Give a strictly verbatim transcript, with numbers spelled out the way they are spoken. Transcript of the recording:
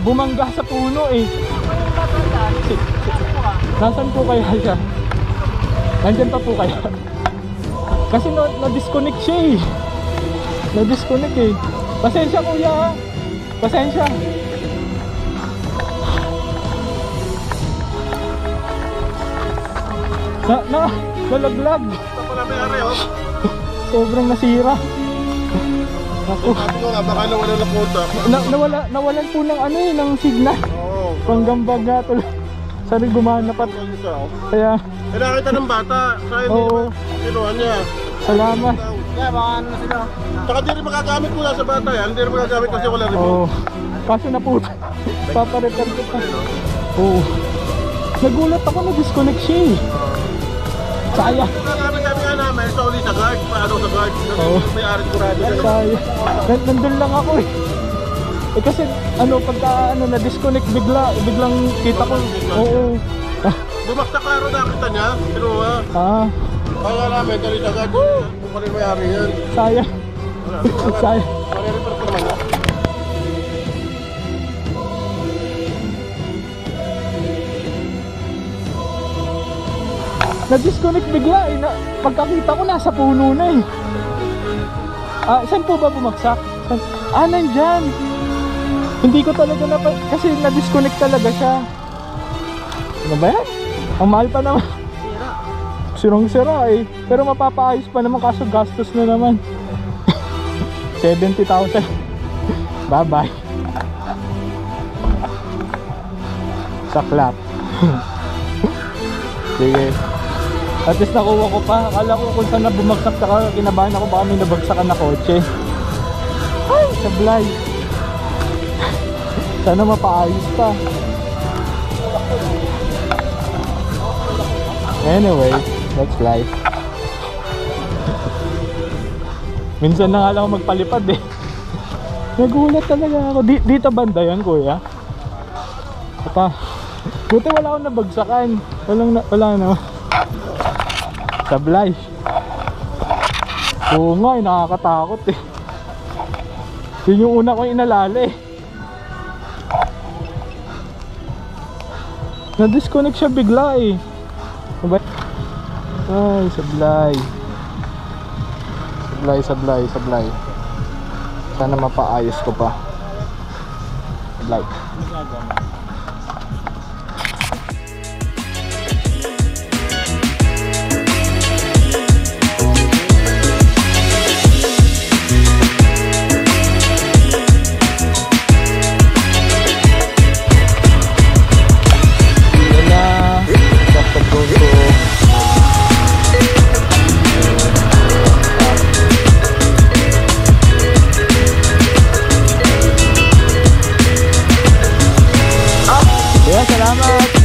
bumangga sa puno eh. Nasaan po kaya siya? Nandyan pa po kaya? Kasi na-disconnect siya eh. Na-disconnect eh. Pasensya kuya ha. Pasensya. Na, na, nalaglag. Sobrang nasira. Ako. Baka nawala na kontak. Na, nawala, nawalan po ng ano eh, ng signal. Oo. Panggambag nga tuloy. Sana gumana pa. Kaya. Eh nakita ng bata. Kaya Oo. kinuha niya. Salamat. Kaya baka ano na sila. Saka di rin magagamit mula sa bata yan. Hindi rin magagamit kasi wala rin. Oo. Kaso na po. Paparepan ko pa. Oo. Nagulat ako na disconnect siya eh. Sayang. Nagamit kami nga namin. Sa uli sa guard. Paano sa guard. Oo. May arit kurado. Sayang. Nandun lang ako eh. Eh kasi ano pagka ano na disconnect bigla, biglang kita ko. Oo. Bumaksak karo nakita niya. Kinuha. Ah. Kaya namin dali sa guard. Kung pa rin may ari yan. Sayang. Sayang. Pare-report ko naman. Na-disconnect bigla eh. Na, pagkakita ko nasa puno na eh. Ah, saan po ba bumagsak? Saan? Ah, nandyan. Hindi ko talaga na kasi na-disconnect talaga siya. Ano ba yan? Ang mahal pa naman. Sirang-sira eh. Pero mapapaayos pa naman kaso gastos na naman. seventy thousand. Bye-bye. Saklap. Sige. At least nakuha ko pa. Akala ko kung saan na bumagsak ka. Kinabahan ako baka may nabagsakan na kotse. Ay, sablay. Sana mapaayos pa. Anyway, that's life. Minsan na nga lang ako magpalipad eh. Nagulat talaga ako. D dito banda yan kuya? Apa? Buti wala akong nabagsakan. Walang na, wala na. Sablay. Oo nga eh, nakakatakot eh. Yun yung una kong inalala eh. Na-disconnect siya bigla eh. Ay, sablay. Sablay, sablay, sablay. Sana mapaayos ko pa. Sablay. Salamat.